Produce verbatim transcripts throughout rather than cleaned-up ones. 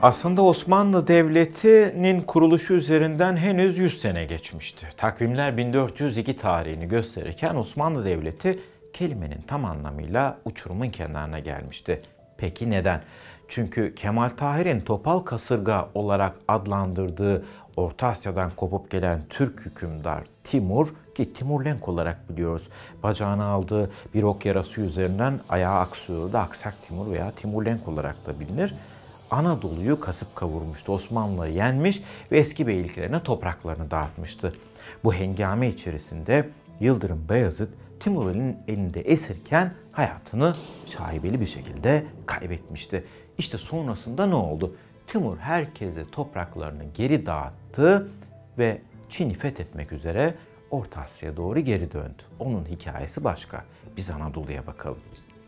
Aslında Osmanlı Devleti'nin kuruluşu üzerinden henüz yüz sene geçmişti. Takvimler bin dört yüz iki tarihini gösterirken Osmanlı Devleti kelimenin tam anlamıyla uçurumun kenarına gelmişti. Peki neden? Çünkü Kemal Tahir'in topal kasırga olarak adlandırdığı Orta Asya'dan kopup gelen Türk hükümdar Timur, ki Timurlenk olarak biliyoruz, bacağına aldığı bir ok yarası üzerinden ayağı aksıyordu. Aksak Timur veya Timurlenk olarak da bilinir. Anadolu'yu kasıp kavurmuştu, Osmanlı'yı yenmiş ve eski beyliklerine topraklarını dağıtmıştı. Bu hengame içerisinde Yıldırım Beyazıt, Timur'un elinde esirken hayatını şaibeli bir şekilde kaybetmişti. İşte sonrasında ne oldu? Timur herkese topraklarını geri dağıttı ve Çin'i fethetmek üzere Orta Asya'ya doğru geri döndü. Onun hikayesi başka. Biz Anadolu'ya bakalım.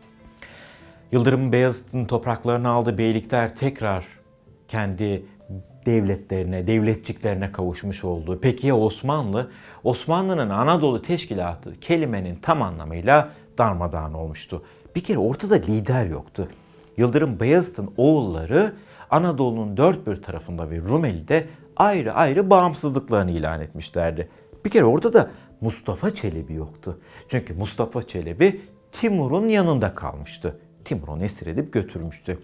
Yıldırım Beyazıt'ın topraklarını aldığı beylikler tekrar kendi devletlerine, devletçiklerine kavuşmuş oldu. Peki ya Osmanlı? Osmanlı'nın Anadolu Teşkilatı kelimenin tam anlamıyla darmadağın olmuştu. Bir kere ortada lider yoktu. Yıldırım Beyazıt'ın oğulları Anadolu'nun dört bir tarafında ve Rumeli'de ayrı ayrı bağımsızlıklarını ilan etmişlerdi. Bir kere orada da Mustafa Çelebi yoktu. Çünkü Mustafa Çelebi Timur'un yanında kalmıştı. Timur onu esir edip götürmüştü.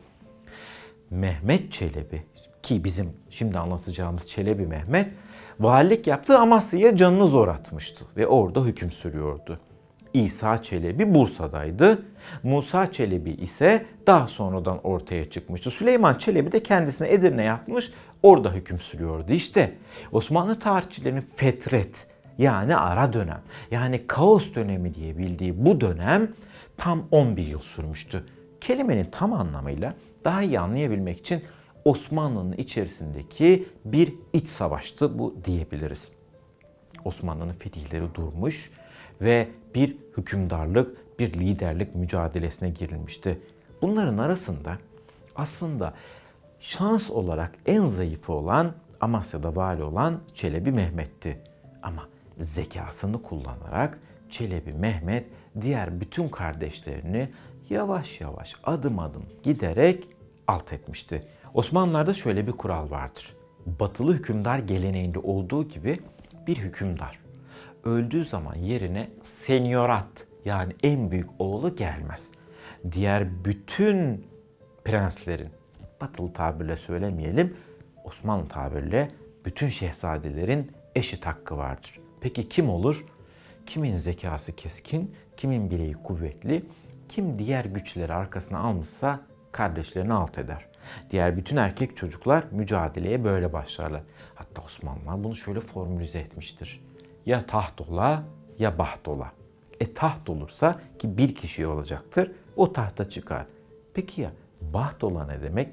Mehmet Çelebi, ki bizim şimdi anlatacağımız Çelebi Mehmet, valilik yaptığı Amasya'ya canını zor atmıştı ve orada hüküm sürüyordu. İsa Çelebi Bursa'daydı. Musa Çelebi ise daha sonradan ortaya çıkmıştı. Süleyman Çelebi de kendisine Edirne yapmış, orada hüküm sürüyordu. İşte Osmanlı tarihçilerinin fetret, yani ara dönem, yani kaos dönemi diye bildiği bu dönem tam on bir yıl sürmüştü. Kelimenin tam anlamıyla daha iyi anlayabilmek için Osmanlı'nın içerisindeki bir iç savaştı bu diyebiliriz. Osmanlı'nın fetihleri durmuş ve bir hükümdarlık, bir liderlik mücadelesine girilmişti. Bunların arasında aslında şans olarak en zayıfı olan, Amasya'da vali olan Çelebi Mehmet'ti. Ama zekasını kullanarak Çelebi Mehmet diğer bütün kardeşlerini yavaş yavaş, adım adım giderek alt etmişti. Osmanlılar'da şöyle bir kural vardır. Batılı hükümdar geleneğinde olduğu gibi bir hükümdar öldüğü zaman yerine senyorat, yani en büyük oğlu gelmez. Diğer bütün prenslerin, batılı tabirle söylemeyelim, Osmanlı tabirle bütün şehzadelerin eşit hakkı vardır. Peki kim olur? Kimin zekası keskin, kimin bileği kuvvetli, kim diğer güçleri arkasına almışsa kardeşlerini alt eder. Diğer bütün erkek çocuklar mücadeleye böyle başlarlar. Hatta Osmanlılar bunu şöyle formülize etmiştir. Ya taht ola ya baht ola. E taht olursa, ki bir kişi olacaktır, o tahta çıkar. Peki ya baht ola ne demek?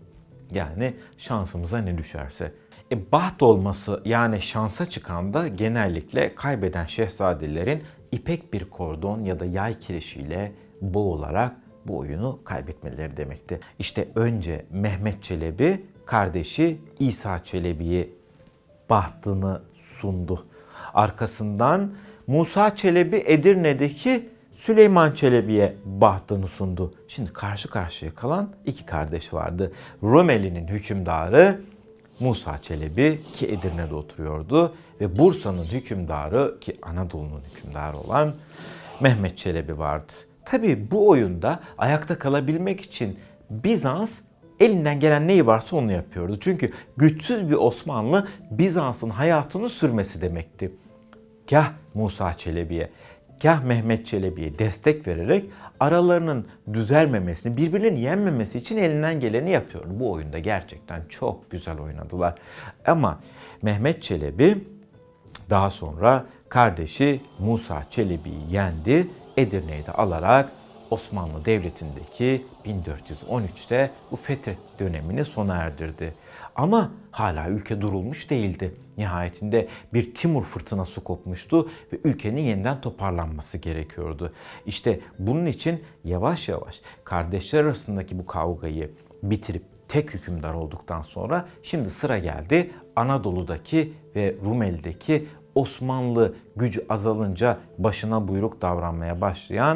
Yani şansımıza ne düşerse. E baht olması, yani şansa çıkan da genellikle kaybeden şehzadelerin ipek bir kordon ya da yay kirişiyle boğularak bu oyunu kaybetmeleri demekti. İşte önce Mehmet Çelebi kardeşi İsa Çelebi'ye bahtını sundu. Arkasından Musa Çelebi Edirne'deki Süleyman Çelebi'ye bahtını sundu. Şimdi karşı karşıya kalan iki kardeş vardı. Rumeli'nin hükümdarı Musa Çelebi, ki Edirne'de oturuyordu, ve Bursa'nın hükümdarı, ki Anadolu'nun hükümdarı olan Mehmet Çelebi vardı. Tabii bu oyunda ayakta kalabilmek için Bizans elinden gelen neyi varsa onu yapıyordu. Çünkü güçsüz bir Osmanlı Bizans'ın hayatını sürmesi demekti. Kah Musa Çelebi'ye, kah Mehmet Çelebi'ye destek vererek aralarının düzelmemesini, birbirlerini yenmemesi için elinden geleni yapıyordu. Bu oyunda gerçekten çok güzel oynadılar. Ama Mehmet Çelebi daha sonra kardeşi Musa Çelebi'yi yendi. Edirne'yi de alarak Osmanlı Devleti'ndeki bin dört yüz on üçte bu fetret dönemini sona erdirdi. Ama hala ülke durulmuş değildi. Nihayetinde bir Timur fırtınası kopmuştu ve ülkenin yeniden toparlanması gerekiyordu. İşte bunun için yavaş yavaş kardeşler arasındaki bu kavgayı bitirip tek hükümdar olduktan sonra şimdi sıra geldi Anadolu'daki ve Rumeli'deki Osmanlı gücü azalınca başına buyruk davranmaya başlayan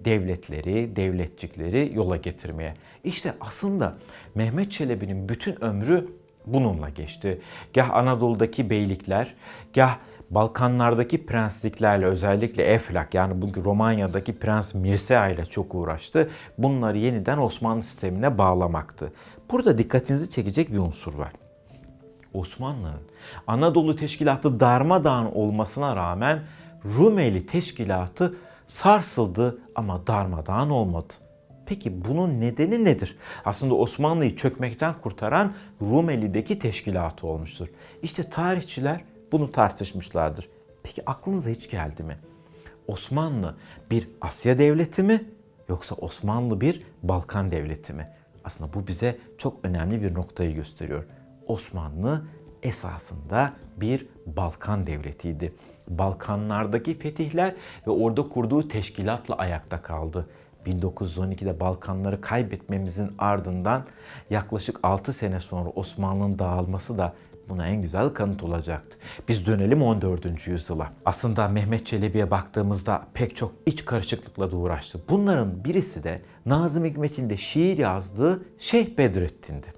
devletleri, devletçikleri yola getirmeye. İşte aslında Mehmet Çelebi'nin bütün ömrü bununla geçti. Gah Anadolu'daki beylikler, gah Balkanlardaki prensliklerle, özellikle Eflak, yani bugün Romanya'daki Prens Mircea ile çok uğraştı. Bunları yeniden Osmanlı sistemine bağlamaktı. Burada dikkatinizi çekecek bir unsur var. Osmanlı'nın Anadolu Teşkilatı darmadağın olmasına rağmen Rumeli Teşkilatı sarsıldı ama darmadağın olmadı. Peki bunun nedeni nedir? Aslında Osmanlı'yı çökmekten kurtaran Rumeli'deki teşkilatı olmuştur. İşte tarihçiler bunu tartışmışlardır. Peki aklınıza hiç geldi mi? Osmanlı bir Asya devleti mi yoksa Osmanlı bir Balkan devleti mi? Aslında bu bize çok önemli bir noktayı gösteriyor. Osmanlı esasında bir Balkan devletiydi. Balkanlardaki fetihler ve orada kurduğu teşkilatla ayakta kaldı. bin dokuz yüz on ikide Balkanları kaybetmemizin ardından yaklaşık altı sene sonra Osmanlı'nın dağılması da buna en güzel kanıt olacaktı. Biz dönelim on dördüncü yüzyıla. Aslında Mehmet Çelebi'ye baktığımızda pek çok iç karışıklıkla da uğraştı. Bunların birisi de Nazım Hikmet'in de şiir yazdığı Şeyh Bedrettin'di.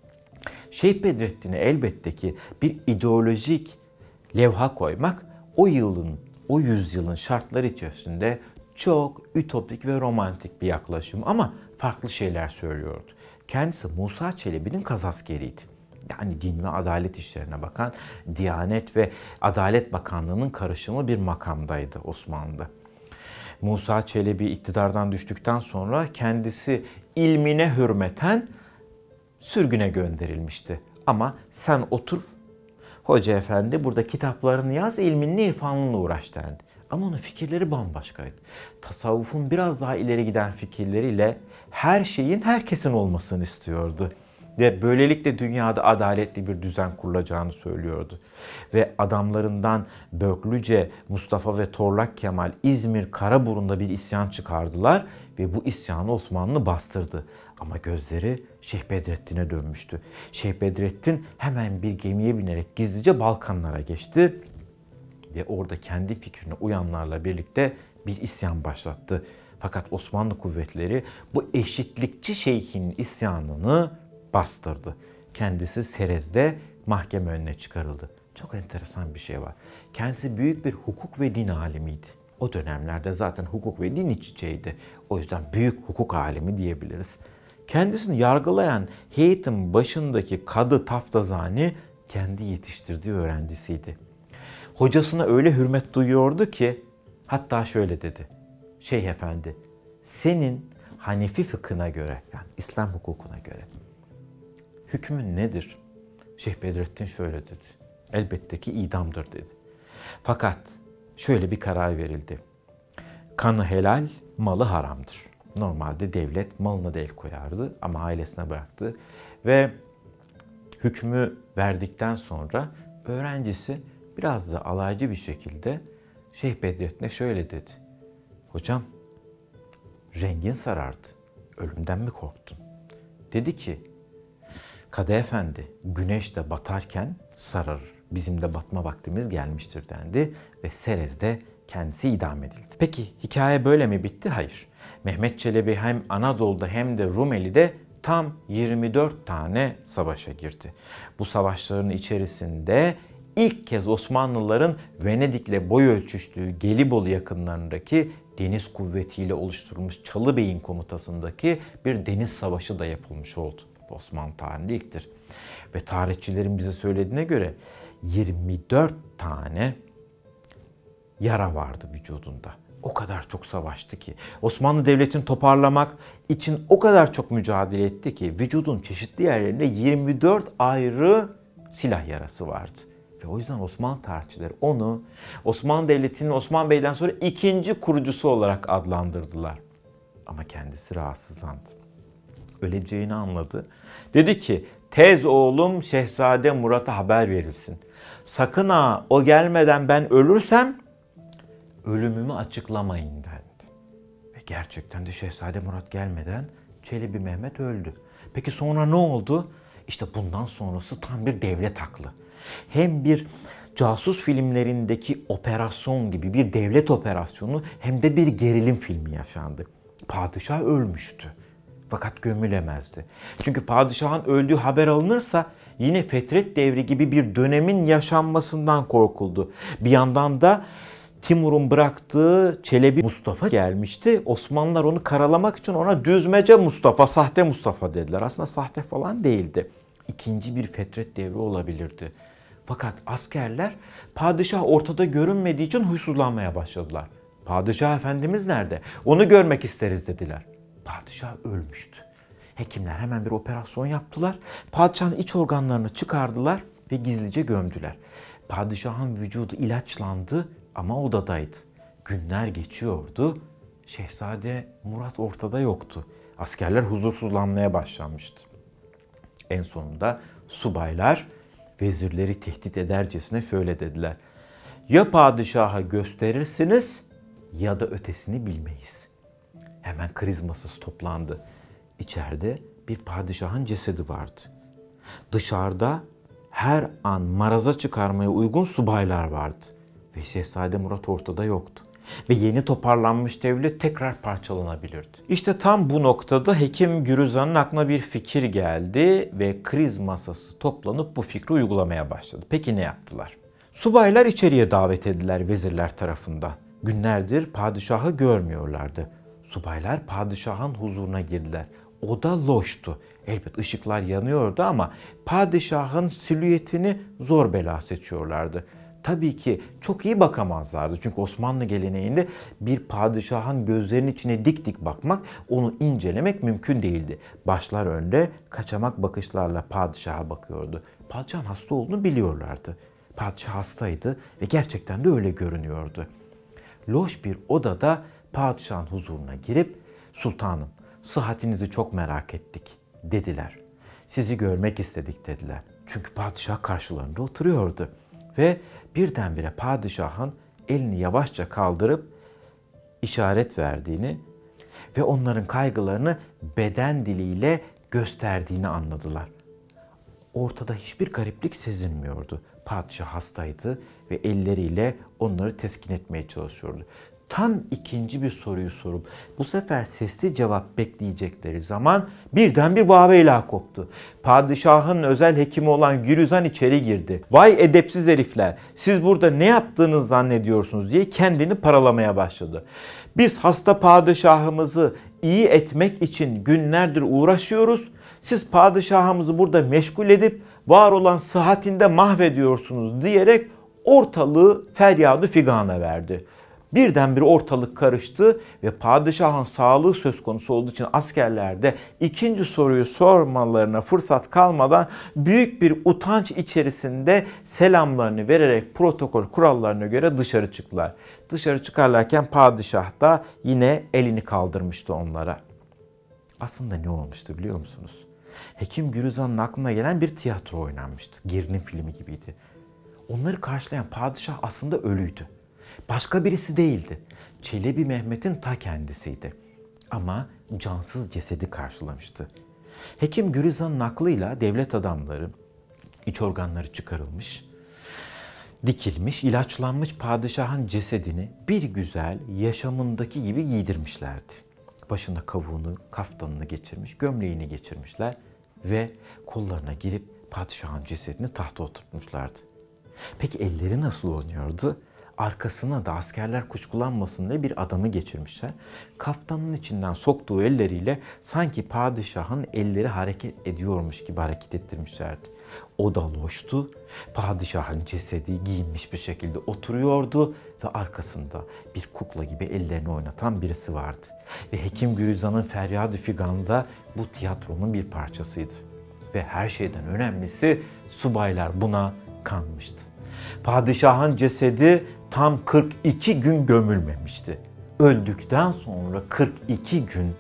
Şeyh Bedrettin'e elbette ki bir ideolojik levha koymak o yılın, o yüzyılın şartları içerisinde çok ütopik ve romantik bir yaklaşım ama farklı şeyler söylüyordu. Kendisi Musa Çelebi'nin kazaskeriydi. Yani din ve adalet işlerine bakan Diyanet ve Adalet Bakanlığı'nın karışımı bir makamdaydı Osmanlı'da. Musa Çelebi iktidardan düştükten sonra kendisi ilmine hürmeten sürgüne gönderilmişti. Ama sen otur, hoca efendi burada kitaplarını yaz, ilminle irfanınla uğraş dendi. Ama onun fikirleri bambaşkaydı. Tasavvufun biraz daha ileri giden fikirleriyle her şeyin herkesin olmasını istiyordu. Ve böylelikle dünyada adaletli bir düzen kurulacağını söylüyordu. Ve adamlarından Börklüce, Mustafa ve Torlak Kemal İzmir Karaburun'da bir isyan çıkardılar ve bu isyanı Osmanlı bastırdı. Ama gözleri Şeyh Bedrettin'e dönmüştü. Şeyh Bedrettin hemen bir gemiye binerek gizlice Balkanlara geçti ve orada kendi fikrine uyanlarla birlikte bir isyan başlattı. Fakat Osmanlı kuvvetleri bu eşitlikçi şeyhin isyanını bastırdı. Kendisi Serez'de mahkeme önüne çıkarıldı. Çok enteresan bir şey var. Kendisi büyük bir hukuk ve din alimiydi. O dönemlerde zaten hukuk ve din iç içeydi. O yüzden büyük hukuk alimi diyebiliriz. Kendisini yargılayan heyetin başındaki Kadı Taftazani kendi yetiştirdiği öğrencisiydi. Hocasına öyle hürmet duyuyordu ki hatta şöyle dedi. Şeyh efendi, senin Hanefi fıkhına göre, yani İslam hukukuna göre hükmün nedir? Şeyh Bedrettin şöyle dedi. Elbette ki idamdır dedi. Fakat şöyle bir karar verildi. Kanı helal, malı haramdır. Normalde devlet malına da el koyardı ama ailesine bıraktı. Ve hükmü verdikten sonra öğrencisi biraz da alaycı bir şekilde Şeyh Bedrettin'e şöyle dedi. Hocam, rengin sarardı. Ölümden mi korktun? Dedi ki, Kadı Efendi, güneş de batarken sararır. Bizim de batma vaktimiz gelmiştir dendi ve Serez'de kendisi idam edildi. Peki hikaye böyle mi bitti? Hayır. Mehmet Çelebi hem Anadolu'da hem de Rumeli'de tam yirmi dört tane savaşa girdi. Bu savaşların içerisinde ilk kez Osmanlıların Venedik'le boy ölçüştüğü Gelibolu yakınlarındaki deniz kuvvetiyle oluşturulmuş Çalıbey'in komutasındaki bir deniz savaşı da yapılmış oldu. Osmanlı tarihinde ilktir. Ve tarihçilerin bize söylediğine göre yirmi dört tane yara vardı vücudunda. O kadar çok savaştı ki. Osmanlı Devleti'ni toparlamak için o kadar çok mücadele etti ki vücudun çeşitli yerlerinde yirmi dört ayrı silah yarası vardı. Ve o yüzden Osmanlı tarihçileri onu Osmanlı Devleti'nin Osman Bey'den sonra ikinci kurucusu olarak adlandırdılar. Ama kendisi rahatsızlandı. Öleceğini anladı. Dedi ki, tez oğlum Şehzade Murat'a haber verilsin. Sakın ha o gelmeden ben ölürsem ölümümü açıklamayın dendi. Ve gerçekten de Şehzade Murat gelmeden Çelebi Mehmet öldü. Peki sonra ne oldu? İşte bundan sonrası tam bir devlet aklı. Hem bir casus filmlerindeki operasyon gibi bir devlet operasyonu hem de bir gerilim filmi yaşandı. Padişah ölmüştü. Fakat gömülemezdi. Çünkü padişahın öldüğü haber alınırsa yine Fetret Devri gibi bir dönemin yaşanmasından korkuldu. Bir yandan da Timur'un bıraktığı Çelebi Mustafa gelmişti. Osmanlılar onu karalamak için ona düzmece Mustafa, sahte Mustafa dediler. Aslında sahte falan değildi. İkinci bir Fetret Devri olabilirdi. Fakat askerler padişah ortada görünmediği için huysuzlanmaya başladılar. Padişah Efendimiz nerede? Onu görmek isteriz dediler. Padişah ölmüştü. Hekimler hemen bir operasyon yaptılar. Padişahın iç organlarını çıkardılar ve gizlice gömdüler. Padişahın vücudu ilaçlandı ama odadaydı. Günler geçiyordu. Şehzade Murat ortada yoktu. Askerler huzursuzlanmaya başlamıştı. En sonunda subaylar vezirleri tehdit edercesine şöyle dediler. Ya padişaha gösterirsiniz ya da ötesini bilmeyiz. Hemen kriz masası toplandı. İçeride bir padişahın cesedi vardı. Dışarıda her an maraza çıkarmaya uygun subaylar vardı. Ve Şehzade Murat ortada yoktu. Ve yeni toparlanmış devlet tekrar parçalanabilirdi. İşte tam bu noktada Hekim Gürüzan'ın aklına bir fikir geldi ve kriz masası toplanıp bu fikri uygulamaya başladı. Peki ne yaptılar? Subaylar içeriye davet edildiler vezirler tarafından. Günlerdir padişahı görmüyorlardı. Subaylar padişahın huzuruna girdiler. Oda loştu. Elbet ışıklar yanıyordu ama padişahın silüetini zor bela seçiyorlardı. Tabii ki çok iyi bakamazlardı. Çünkü Osmanlı geleneğinde bir padişahın gözlerinin içine dik dik bakmak, onu incelemek mümkün değildi. Başlar önde, kaçamak bakışlarla padişaha bakıyordu. Padişahın hasta olduğunu biliyorlardı. Padişah hastaydı ve gerçekten de öyle görünüyordu. Loş bir odada padişahın huzuruna girip, "Sultanım, sıhhatinizi çok merak ettik," dediler. "Sizi görmek istedik," dediler. Çünkü padişah karşılarında oturuyordu. Ve birdenbire padişahın elini yavaşça kaldırıp işaret verdiğini ve onların kaygılarını beden diliyle gösterdiğini anladılar. Ortada hiçbir gariplik sezinmiyordu. Padişah hastaydı ve elleriyle onları teskin etmeye çalışıyordu. Tam ikinci bir soruyu sorup bu sefer sesli cevap bekleyecekleri zaman birden bir vaveyla koptu. Padişahın özel hekimi olan Gürüzan içeri girdi. "Vay edepsiz herifler, siz burada ne yaptığınızı zannediyorsunuz?" diye kendini paralamaya başladı. "Biz hasta padişahımızı iyi etmek için günlerdir uğraşıyoruz. Siz padişahımızı burada meşgul edip var olan sıhhatinde mahvediyorsunuz," diyerek ortalığı feryadı figana verdi. Birdenbire ortalık karıştı ve padişahın sağlığı söz konusu olduğu için askerler de ikinci soruyu sormalarına fırsat kalmadan büyük bir utanç içerisinde selamlarını vererek protokol kurallarına göre dışarı çıktılar. Dışarı çıkarlarken padişah da yine elini kaldırmıştı onlara. Aslında ne olmuştu biliyor musunuz? Hekim Gürüzan'ın aklına gelen bir tiyatro oynanmıştı. Gerilim filmi gibiydi. Onları karşılayan padişah aslında ölüydü. Başka birisi değildi. Çelebi Mehmet'in ta kendisiydi. Ama cansız cesedi karşılamıştı. Hekim Gürüzan'ın aklıyla devlet adamları, iç organları çıkarılmış, dikilmiş, ilaçlanmış padişahın cesedini bir güzel yaşamındaki gibi giydirmişlerdi. Başına kavuğunu, kaftanını geçirmiş, gömleğini geçirmişler ve kollarına girip padişahın cesedini tahta oturtmuşlardı. Peki elleri nasıl oynuyordu? Arkasına da askerler kuşkulanmasın diye bir adamı geçirmişler. Kaftanın içinden soktuğu elleriyle sanki padişahın elleri hareket ediyormuş gibi hareket ettirmişlerdi. O da loştu. Padişahın cesedi giyinmiş bir şekilde oturuyordu ve arkasında bir kukla gibi ellerini oynatan birisi vardı. Ve Hekim Gürüzan'ın feryadı figanı da bu tiyatronun bir parçasıydı. Ve her şeyden önemlisi subaylar buna kanmıştı. Padişahın cesedi tam kırk iki gün gömülmemişti. Öldükten sonra kırk iki gün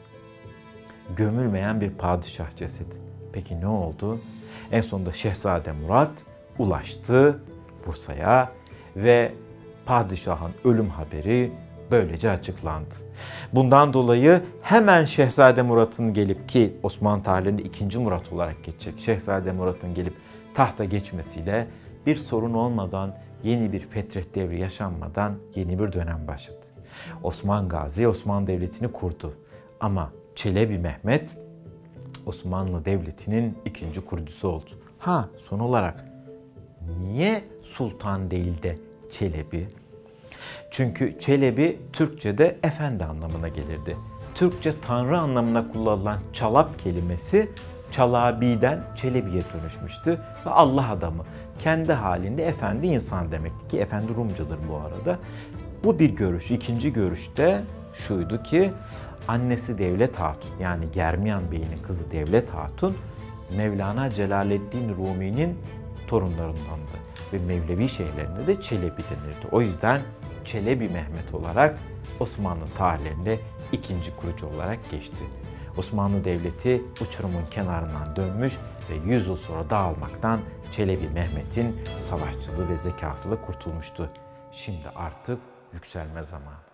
gömülmeyen bir padişah cesedi. Peki ne oldu? En sonunda Şehzade Murat ulaştı Bursa'ya ve padişahın ölüm haberi böylece açıklandı. Bundan dolayı hemen Şehzade Murat'ın gelip, ki Osmanlı tarihinde ikinci Murat olarak geçecek, Şehzade Murat'ın gelip tahta geçmesiyle bir sorun olmadan, yeni bir Fetret Devri yaşanmadan yeni bir dönem başladı. Osman Gazi Osmanlı Devleti'ni kurdu. Ama Çelebi Mehmet Osmanlı Devleti'nin ikinci kurucusu oldu. Ha, son olarak niye Sultan değil de Çelebi? Çünkü Çelebi Türkçe'de efendi anlamına gelirdi. Türkçe tanrı anlamına kullanılan çalap kelimesi Çalabi'den Çelebi'ye dönüşmüştü ve Allah adamı, kendi halinde efendi insan demekti ki efendi Rumcadır bu arada. Bu bir görüş. İkinci görüşte şuydu ki annesi Devlet Hatun, yani Germiyan Bey'in kızı Devlet Hatun Mevlana Celaleddin Rumi'nin torunlarındandı ve Mevlevi şeyhlerine de Çelebi denirdi. O yüzden Çelebi Mehmet olarak Osmanlı tarihlerinde ikinci kurucu olarak geçti. Osmanlı Devleti uçurumun kenarından dönmüş ve yüz yıl sonra dağılmaktan Çelebi Mehmet'in savaşçılığı ve zekasıyla kurtulmuştu. Şimdi artık yükselme zamanı.